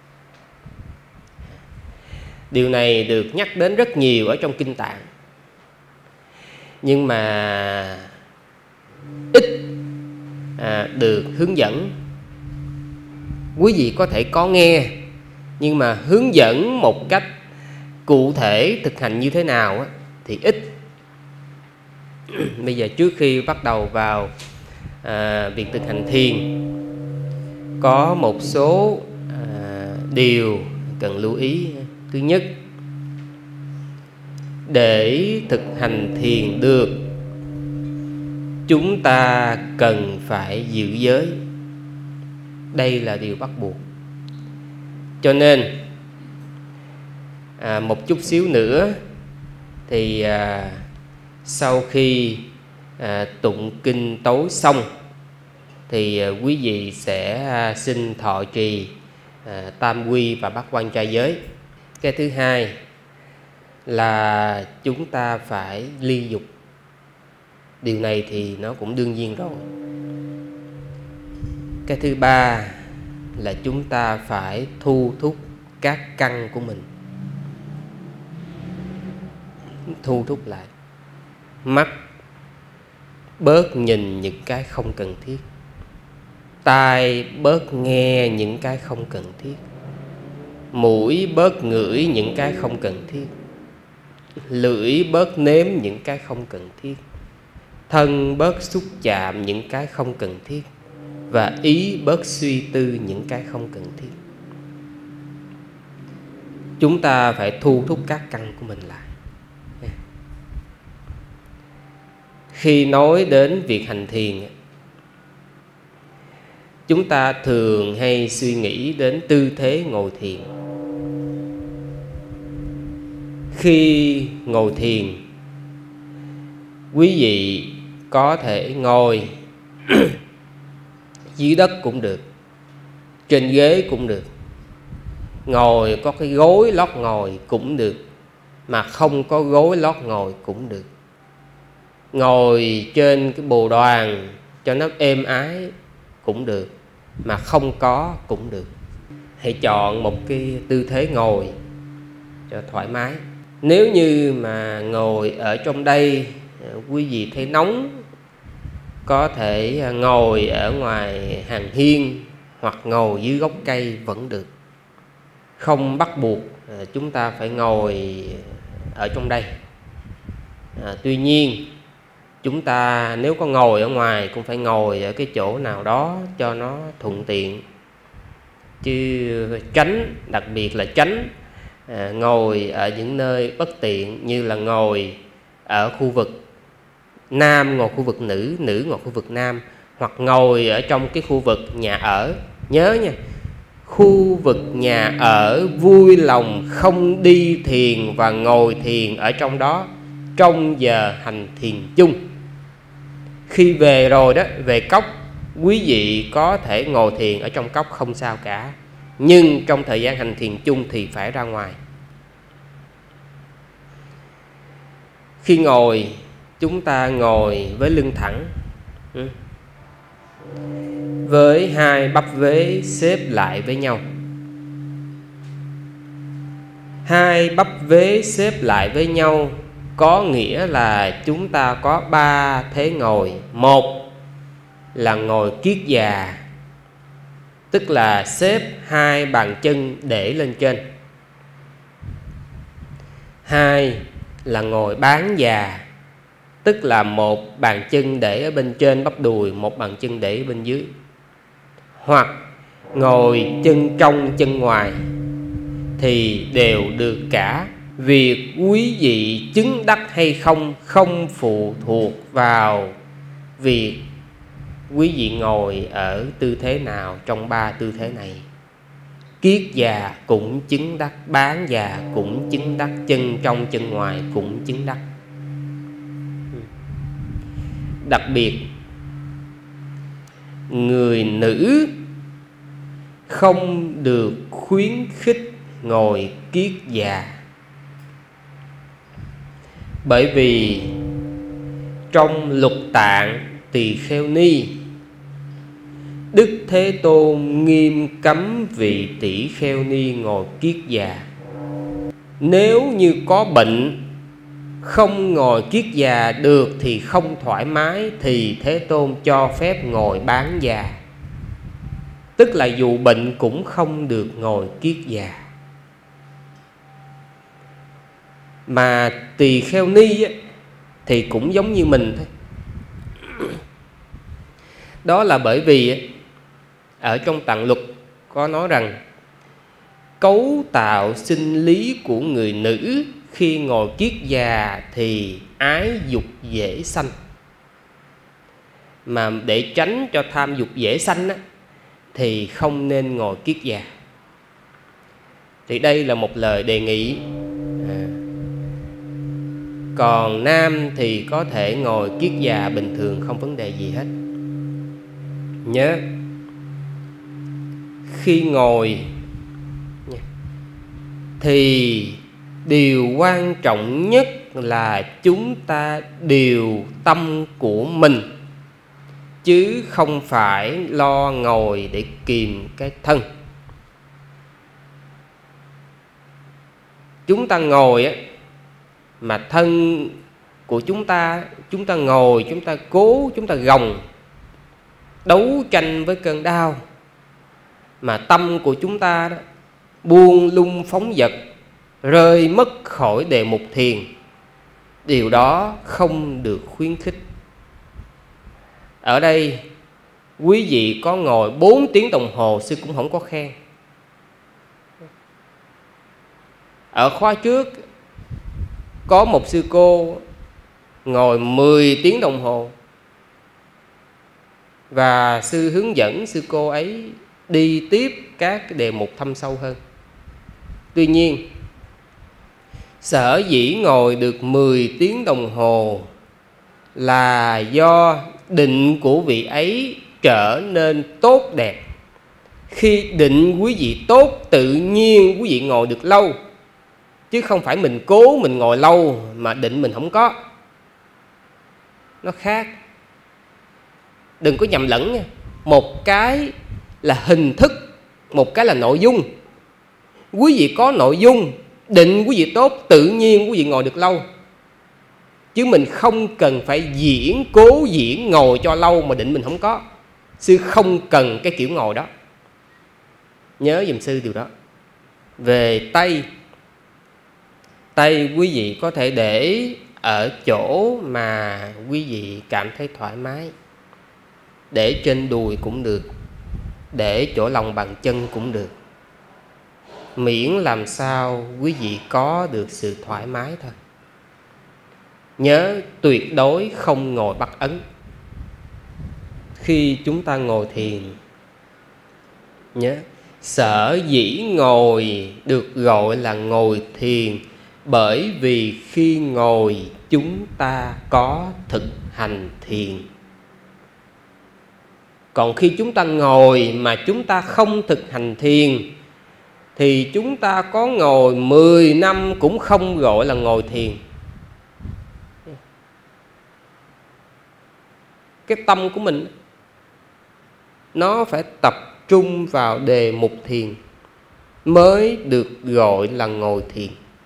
Speaker 1: Điều này được nhắc đến rất nhiều ở trong Kinh Tạng, nhưng mà ít à, được hướng dẫn. Quý vị có thể có nghe, nhưng mà hướng dẫn một cách cụ thể thực hành như thế nào á, thì ít. Bây giờ trước khi bắt đầu vào à, việc thực hành thiền, có một số à, điều cần lưu ý. Thứ nhất, để thực hành thiền được, chúng ta cần phải giữ giới. Đây là điều bắt buộc. Cho nên à, một chút xíu nữa thì à, sau khi à, tụng kinh tối xong thì à, quý vị sẽ à, xin thọ trì à, tam quy và bát quan trai giới. Cái thứ hai là chúng ta phải ly dục. Điều này thì nó cũng đương nhiên rồi. Cái thứ ba là chúng ta phải thu thúc các căn của mình, thu thúc lại. Mắt bớt nhìn những cái không cần thiết, tai bớt nghe những cái không cần thiết, mũi bớt ngửi những cái không cần thiết, lưỡi bớt nếm những cái không cần thiết, thân bớt xúc chạm những cái không cần thiết, và ý bớt suy tư những cái không cần thiết. Chúng ta phải thu thúc các căn của mình lại. Khi nói đến việc hành thiền, chúng ta thường hay suy nghĩ đến tư thế ngồi thiền. Khi ngồi thiền, quý vị có thể ngồi dưới đất cũng được, trên ghế cũng được, ngồi có cái gối lót ngồi cũng được, mà không có gối lót ngồi cũng được. Ngồi trên cái bồ đoàn cho nó êm ái cũng được, mà không có cũng được. Hãy chọn một cái tư thế ngồi cho thoải mái. Nếu như mà ngồi ở trong đây quý vị thấy nóng, có thể ngồi ở ngoài hàng hiên hoặc ngồi dưới gốc cây vẫn được. Không bắt buộc chúng ta phải ngồi ở trong đây. à, Tuy nhiên chúng ta nếu có ngồi ở ngoài cũng phải ngồi ở cái chỗ nào đó cho nó thuận tiện, chứ tránh, đặc biệt là tránh à, ngồi ở những nơi bất tiện, như là ngồi ở khu vực nam ngồi khu vực nữ, nữ ngồi khu vực nam, hoặc ngồi ở trong cái khu vực nhà ở. Nhớ nha, khu vực nhà ở vui lòng không đi thiền và ngồi thiền ở trong đó trong giờ hành thiền chung. Khi về rồi đó, về cốc, quý vị có thể ngồi thiền ở trong cốc không sao cả, nhưng trong thời gian hành thiền chung thì phải ra ngoài. Khi ngồi, chúng ta ngồi với lưng thẳng, với hai bắp vế xếp lại với nhau. Hai bắp vế xếp lại với nhau có nghĩa là chúng ta có ba thế ngồi. Một là ngồi kiết già, tức là xếp hai bàn chân để lên trên. Hai là ngồi bán già, tức là một bàn chân để ở bên trên bắp đùi, một bàn chân để ở bên dưới. Hoặc ngồi chân trong chân ngoài thì đều được cả. Việc quý vị chứng đắc hay không không phụ thuộc vào việc quý vị ngồi ở tư thế nào trong ba tư thế này. Kiết già cũng chứng đắc, bán già cũng chứng đắc, chân trong chân ngoài cũng chứng đắc. Đặc biệt, người nữ không được khuyến khích ngồi kiết già, bởi vì trong Lục Tạng Tỳ Kheo Ni, Đức Thế Tôn nghiêm cấm vị tỷ kheo ni ngồi kiết già. Nếu như có bệnh không ngồi kiết già được thì không thoải mái, thì Thế Tôn cho phép ngồi bán già, tức là dù bệnh cũng không được ngồi kiết già. Mà tỳ kheo ni thì cũng giống như mình thôi. Đó là bởi vì ở trong Tạng Luật có nói rằng cấu tạo sinh lý của người nữ khi ngồi kiết già thì ái dục dễ sanh. Mà để tránh cho tham dục dễ sanh á, thì không nên ngồi kiết già. thì đây là một lời đề nghị. à. Còn nam thì có thể ngồi kiết già bình thường, không vấn đề gì hết. Nhớ, khi ngồi thì điều quan trọng nhất là chúng ta điều tâm của mình, chứ không phải lo ngồi để kìm cái thân. Chúng ta ngồi á, mà thân của chúng ta, chúng ta ngồi, chúng ta cố, chúng ta gồng, đấu tranh với cơn đau, mà tâm của chúng ta đó buông lung phóng dật, rơi mất khỏi đề mục thiền, điều đó không được khuyến khích. Ở đây quý vị có ngồi bốn tiếng đồng hồ, sư cũng không có khen. Ở khóa trước có một sư cô ngồi mười tiếng đồng hồ, và sư hướng dẫn sư cô ấy đi tiếp các cái đề mục thâm sâu hơn. Tuy nhiên, sở dĩ ngồi được mười tiếng đồng hồ là do định của vị ấy trở nên tốt đẹp. Khi định quý vị tốt, tự nhiên quý vị ngồi được lâu, chứ không phải mình cố mình ngồi lâu mà định mình không có. Nó khác. Đừng có nhầm lẫn nha. Một cái là hình thức, một cái là nội dung. Quý vị có nội dung, định quý vị tốt, tự nhiên quý vị ngồi được lâu. Chứ mình không cần phải diễn, cố diễn ngồi cho lâu mà định mình không có. Sư không cần cái kiểu ngồi đó. Nhớ giùm sư điều đó. Về tay, tay quý vị có thể để ở chỗ mà quý vị cảm thấy thoải mái. Để trên đùi cũng được, để chỗ lòng bàn chân cũng được. Miễn làm sao quý vị có được sự thoải mái thôi. Nhớ tuyệt đối không ngồi bắt ấn. Khi chúng ta ngồi thiền, nhớ, sở dĩ ngồi được gọi là ngồi thiền, bởi vì khi ngồi chúng ta có thực hành thiền. Còn khi chúng ta ngồi mà chúng ta không thực hành thiền, thì chúng ta có ngồi mười năm cũng không gọi là ngồi thiền. Cái tâm của mình nó phải tập trung vào đề mục thiền mới được gọi là ngồi thiền.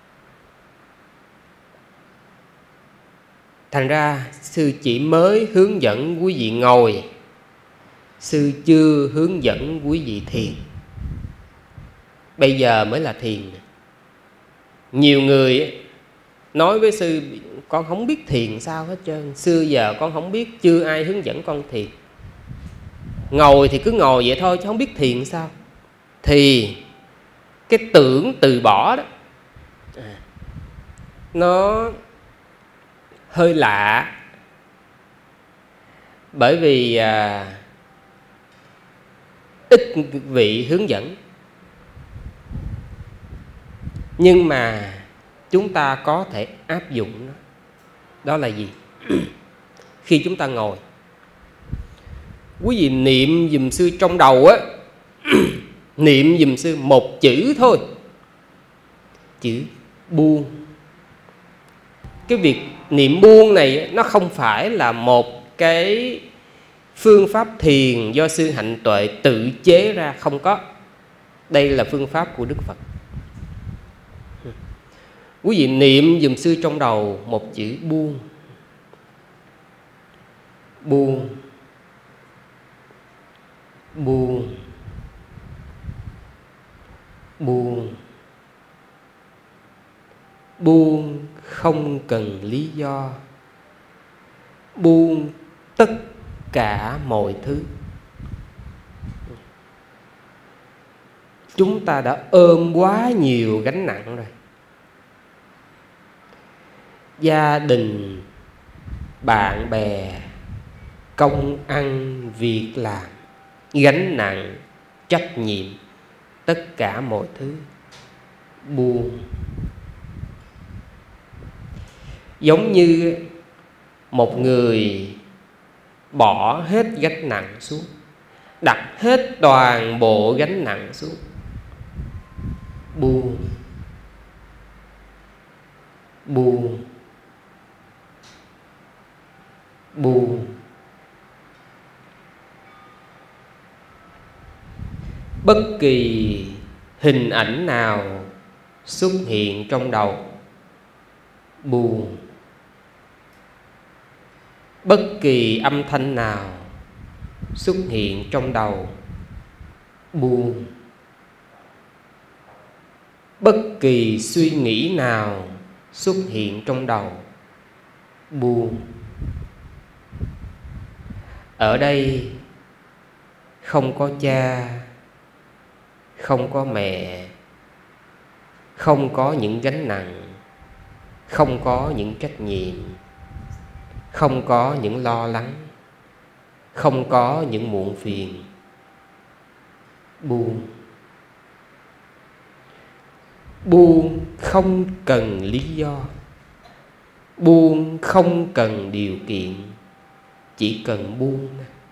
Speaker 1: Thành ra sư chỉ mới hướng dẫn quý vị ngồi, sư chưa hướng dẫn quý vị thiền. Bây giờ mới là thiền. Nhiều người nói với sư, con không biết thiền sao hết trơn, xưa giờ con không biết, chưa ai hướng dẫn con thiền. Ngồi thì cứ ngồi vậy thôi chứ không biết thiền sao. Thì cái tưởng từ bỏ đó à, nó hơi lạ. Bởi vì à, ít vị hướng dẫn. Nhưng mà chúng ta có thể áp dụng nó. Đó là gì? Khi chúng ta ngồi, quý vị niệm giùm sư trong đầu á, niệm giùm sư một chữ thôi, chữ buông. Cái việc niệm buông này nó không phải là một cái phương pháp thiền do sư Hạnh Tuệ tự chế ra, không có. Đây là phương pháp của Đức Phật. Quý vị niệm giùm sư trong đầu một chữ buông. Buông. Buông. Buông. Buông không cần lý do. Buông tất cả mọi thứ. Chúng ta đã ôm quá nhiều gánh nặng rồi. Gia đình, bạn bè, công ăn, việc làm, gánh nặng, trách nhiệm, tất cả mọi thứ. buông. Giống như một người bỏ hết gánh nặng xuống, đặt hết toàn bộ gánh nặng xuống, buông, buông, buông. Bất kỳ hình ảnh nào xuất hiện trong đầu, buông. Bất kỳ âm thanh nào xuất hiện trong đầu, buông. Bất kỳ suy nghĩ nào xuất hiện trong đầu, buông. Ở đây không có cha, không có mẹ, không có những gánh nặng, không có những trách nhiệm, không có những lo lắng, không có những muộn phiền. Buông. Buông không cần lý do, buông không cần điều kiện, chỉ cần buông.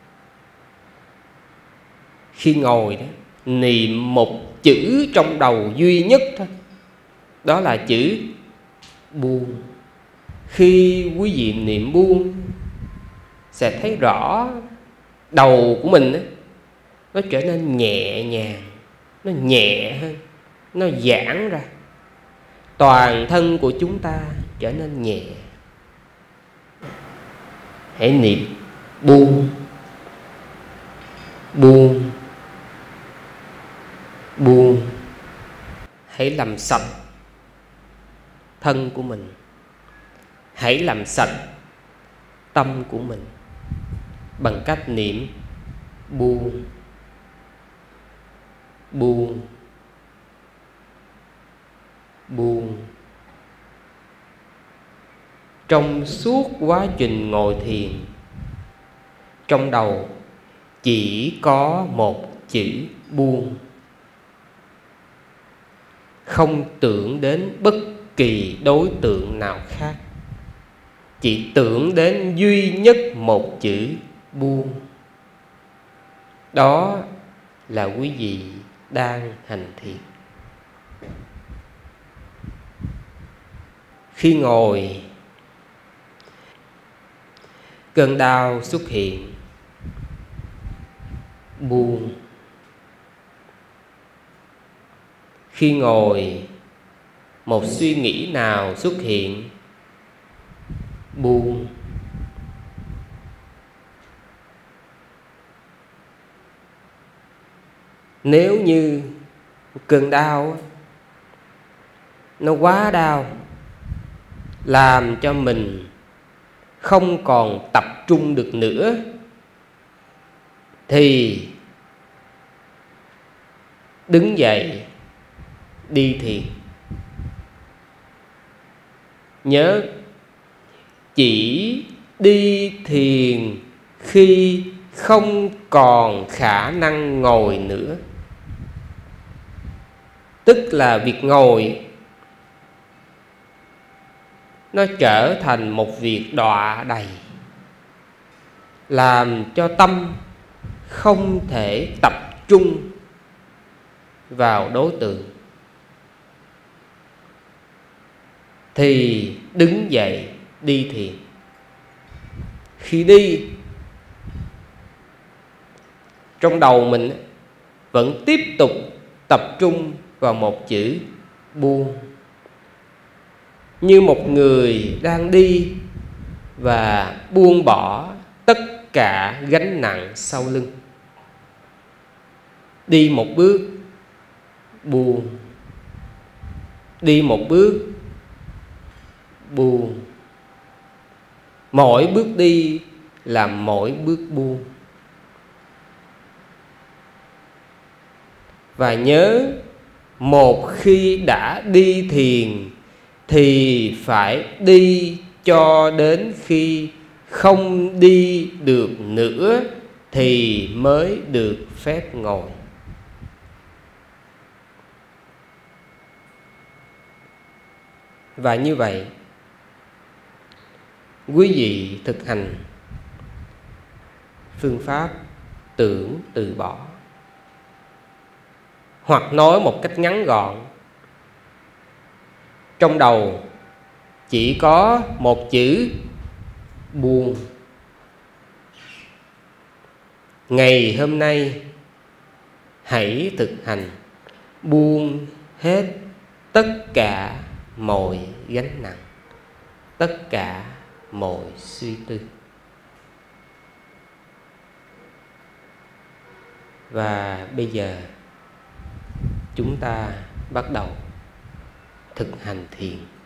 Speaker 1: Khi ngồi đó, niệm một chữ trong đầu duy nhất thôi, đó là chữ buông. Khi quý vị niệm buông, sẽ thấy rõ đầu của mình đó, nó trở nên nhẹ nhàng, nó nhẹ hơn, nó giãn ra. Toàn thân của chúng ta trở nên nhẹ. Hãy niệm buông, buông, buông. Hãy làm sạch thân của mình, hãy làm sạch tâm của mình bằng cách niệm buông, buông, buông. Trong suốt quá trình ngồi thiền, trong đầu chỉ có một chữ buông. Không tưởng đến bất kỳ đối tượng nào khác, chỉ tưởng đến duy nhất một chữ buông. Đó là quý vị đang hành thiền. Khi ngồi, cơn đau xuất hiện, buông. Khi ngồi, một suy nghĩ nào xuất hiện, buông. Nếu như cơn đau nó quá đau, làm cho mình không còn tập trung được nữa, thì đứng dậy đi thiền. Nhớ, chỉ đi thiền khi không còn khả năng ngồi nữa. Tức là việc ngồi nó trở thành một việc đọa đầy, làm cho tâm không thể tập trung vào đối tượng. Thì đứng dậy đi thiền. Khi đi, trong đầu mình vẫn tiếp tục tập trung vào một chữ buông, như một người đang đi và buông bỏ tất cả gánh nặng sau lưng. Đi một bước, buông. Đi một bước, buông. Mỗi bước đi là mỗi bước buông. Và nhớ, một khi đã đi thiền thì phải đi cho đến khi không đi được nữa thì mới được phép ngồi. Và như vậy, quý vị thực hành phương pháp tưởng từ bỏ, hoặc nói một cách ngắn gọn, trong đầu chỉ có một chữ buông. Ngày hôm nay hãy thực hành buông hết tất cả mọi gánh nặng, tất cả mọi suy tư. Và bây giờ chúng ta bắt đầu thực hành thiền.